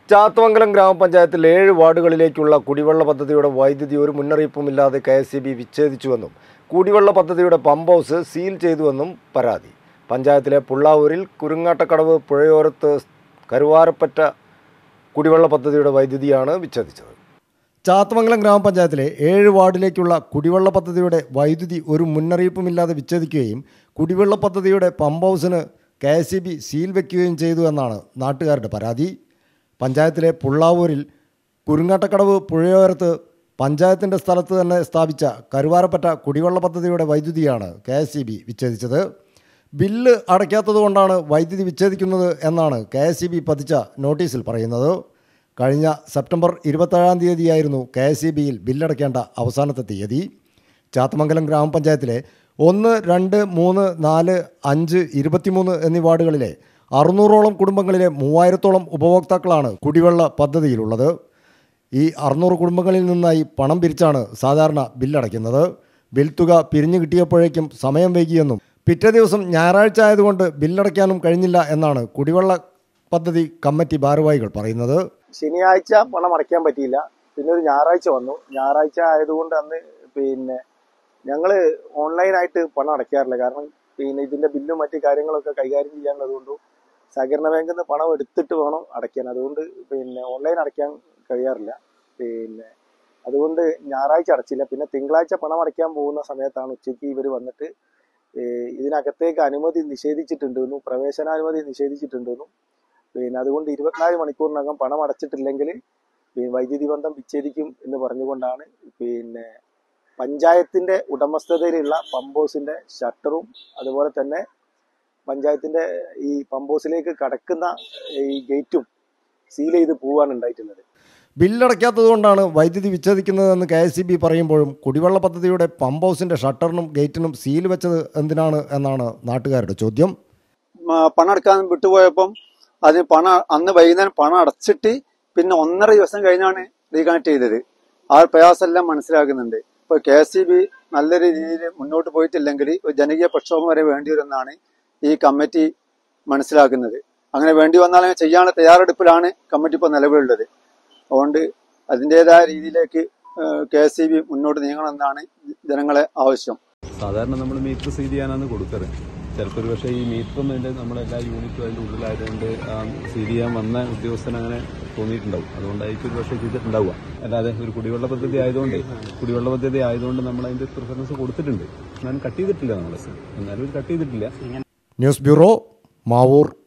ചാത്തമംഗലം ഗ്രാമപഞ്ചായത്തിൽ 7 വാർഡുകളിലേക്കുള്ള കുടിവെള്ള പദ്ധതിയുടെ വൈദ്യുതി ഒരു മുന്നറിയിപ്പുമില്ലാതെ KSEB വിച്ഛേദിച്ചുവെന്നും കുടിവെള്ള പദ്ധതിയുടെ പമ്പ് ഹൗസ് സീൽ ചെയ്തുവെന്നും പരാതി. പഞ്ചായത്തിലെ പുള്ളാവൂരിൽ കുരുങ്ങാട്ടക്കടവ് പുഴയോരത്ത് കരുവാരപ്പറ്റ കുടിവെള്ള പദ്ധതിയുടെ വൈദ്യുതിയാണ് വിച്ഛേദിച്ചത്. ചാത്തമംഗലം ഗ്രാമപഞ്ചായത്തിലെ 7 വാർഡിലേക്കുള്ള കുടിവെള്ള പദ്ധതിയുടെ വൈദ്യുതി ഒരു മുന്നറിയിപ്പുമില്ലാതെ വിച്ഛേദിക്കുകയും കുടിവെള്ള പദ്ധതിയുടെ പമ്പ് ഹൗസിന് KSEB സീൽ വയ്ക്കുകയും ചെയ്തു എന്നാണ് നാട്ടുകാരുടെ പരാതി. പഞ്ചായത്തിലെ പുള്ളാവൂരിൽ കുരുങ്ങാട്ടക്കടവ് പുഴയോരത്ത് പഞ്ചായത്തിൻ്റെ സ്ഥലത്ത് തന്നെ സ്ഥാപിച്ച കരുവാരപ്പറ്റ കുടിവെള്ള പദ്ധതിയുടെ വൈദ്യുതിയാണ് KSEB വിച്ഛേദിച്ചത്. ബില്ല് അടയ്ക്കാത്തതുകൊണ്ടാണ് വൈദ്യുതി വിച്ഛേദിക്കുന്നത് എന്നാണ് KSEB പതിച്ച നോട്ടീസിൽ പറയുന്നത്. കഴിഞ്ഞ സെപ്റ്റംബർ 27-ാം തീയതിയായിരുന്നു KSEBയിൽ ബില്ലടയ്ക്കേണ്ട അവസാനത്തെ തീയതി. ചാത്തമംഗലം ഗ്രാമപഞ്ചായത്തിലെ 1, 2, 3, 4, 5, 23 എന്നീ വാർഡുകളിലെ 600ഓളം കുടുംബങ്ങളിലെ 3000-ഓളം ഉപഭോക്താക്കളാണ് കുടിവെള്ള പദ്ധതിയിലുള്ളത്. ഈ 600 കുടുംബങ്ങളിൽ നിന്നായി പണം പിരിച്ചാണ് സാധാരണ ബില്ലടയ്ക്കുന്നത്. ബിൽ തുക പിരിഞ്ഞു കിട്ടിയപ്പോഴേക്കും സമയം വൈകിയെന്നും പിറ്റേ ദിവസം ഞായറാഴ്ച ആയതുകൊണ്ട് ബില്ലടയ്ക്കാനും കഴിഞ്ഞില്ല എന്നാണ് കുടിവെള്ള പദ്ധതി കമ്മിറ്റി ഭാരവാഹികൾ പറയുന്നത്. ശനിയാഴ്ച പണം അടയ്ക്കാൻ പറ്റിയില്ല. പിന്നെ ഒരു ഞായറാഴ്ച വന്നു. ഞായറാഴ്ച ആയതുകൊണ്ട് അന്ന് ഞങ്ങൾ ഓൺലൈനായിട്ട് പണം അടയ്ക്കാറില്ല. കാരണം ഇതിൻ്റെ ബില്ലും മറ്റു കാര്യങ്ങളൊക്കെ കൈകാര്യം ചെയ്യാനുള്ളതുകൊണ്ടും സഹകരണ ബാങ്കിൽ നിന്ന് പണം എടുത്തിട്ട് വേണം അടയ്ക്കാൻ. അതുകൊണ്ട് ഓൺലൈൻ അടയ്ക്കാൻ കഴിയാറില്ല. അതുകൊണ്ട് ഞായറാഴ്ച അടച്ചില്ല. പിന്നെ തിങ്കളാഴ്ച പണം അടയ്ക്കാൻ പോകുന്ന സമയത്താണ് ഉച്ചയ്ക്ക് ഇവർ വന്നിട്ട് ഇതിനകത്തേക്ക് അനുമതി നിഷേധിച്ചിട്ടുണ്ടെന്നും പ്രവേശനാനുമതി നിഷേധിച്ചിട്ടുണ്ടെന്നും അതുകൊണ്ട് 24 മണിക്കൂറിനകം പണം അടച്ചിട്ടില്ലെങ്കിൽ വൈദ്യുതി ബന്ധം വിച്ഛേദിക്കും എന്ന് പറഞ്ഞുകൊണ്ടാണ് പഞ്ചായത്തിന്റെ ഉടമസ്ഥതയിലുള്ള പമ്പ് ഹൗസിന്റെ ഷട്ടറും അതുപോലെ തന്നെ പഞ്ചായത്തിന്റെ ഈ പമ്പ് ഹൗസിലേക്ക് കടക്കുന്ന ഈ ഗേറ്റും സീൽ ചെയ്ത് പോവാണ് ഉണ്ടായിട്ടുള്ളത്. ബില്ലടയ്ക്കാത്തതുകൊണ്ടാണ് വൈദ്യുതി വിച്ഛേദിക്കുന്നതെന്ന് KSEB പറയുമ്പോഴും കുടിവെള്ള പദ്ധതിയുടെ പമ്പ് ഹൗസിന്റെ ഷട്ടറിനും ഗേറ്റിനും സീൽ വെച്ചത് എന്തിനാണ് എന്നാണ് നാട്ടുകാരുടെ ചോദ്യം. പണം അടക്കാൻ വിട്ടുപോയപ്പം അന്ന് വൈകുന്നേരം പണം അടച്ചിട്ട് പിന്നെ 1.5 ദിവസം കഴിഞ്ഞാണ് റീകണക്ട് ചെയ്തത്. ആ പ്രയാസമെല്ലാം മനസ്സിലാക്കുന്നുണ്ട്. ഇപ്പൊ KSEB നല്ലൊരു രീതിയിൽ മുന്നോട്ട് പോയിട്ടില്ലെങ്കിൽ ഒരു ജനകീയ പ്രക്ഷോഭം വരെ വേണ്ടിവരുമെന്നാണ് ഈ കമ്മിറ്റി മനസ്സിലാക്കുന്നത്. അങ്ങനെ വേണ്ടി വന്നാൽ ചെയ്യാനുള്ള തയ്യാറെടുപ്പിലാണ് കമ്മിറ്റി ഇപ്പോൾ നിലവിലുള്ളത്. അതുകൊണ്ട് അതിൻ്റെതായ രീതിയിലേക്ക് KSEB മുന്നോട്ട് നീങ്ങണമെന്നാണ് ജനങ്ങളെ ആവശ്യം. സാധാരണ നമ്മൾ മീറ്റർ സീൽ ചെയ്യാനാണ് കൊടുക്കാറ്. ചിലപ്പോൾ ഒരു പക്ഷേ ഈ മീറ്ററും നമ്മളെല്ലാ യൂണിറ്റും അതിൻ്റെ ഉള്ളിലായതുകൊണ്ട് സീൽ ചെയ്യാൻ വന്ന ഉദ്യോഗസ്ഥന് അങ്ങനെ തോന്നിയിട്ടുണ്ടാവും. അതുകൊണ്ടായിരിക്കും ഒരു പക്ഷേ ചെയ്തിട്ടുണ്ടാവുക. അല്ലാതെ ഒരു കുടിവെള്ള പദ്ധതി ആയതുകൊണ്ട് നമ്മൾ അതിൻ്റെ പ്രിഫറൻസ് കൊടുത്തിട്ടുണ്ട്. എന്നാലും കട്ട് ചെയ്തിട്ടില്ല. എന്നാലും കട്ട് ചെയ്തിട്ടില്ല. News bureau, Mavoor.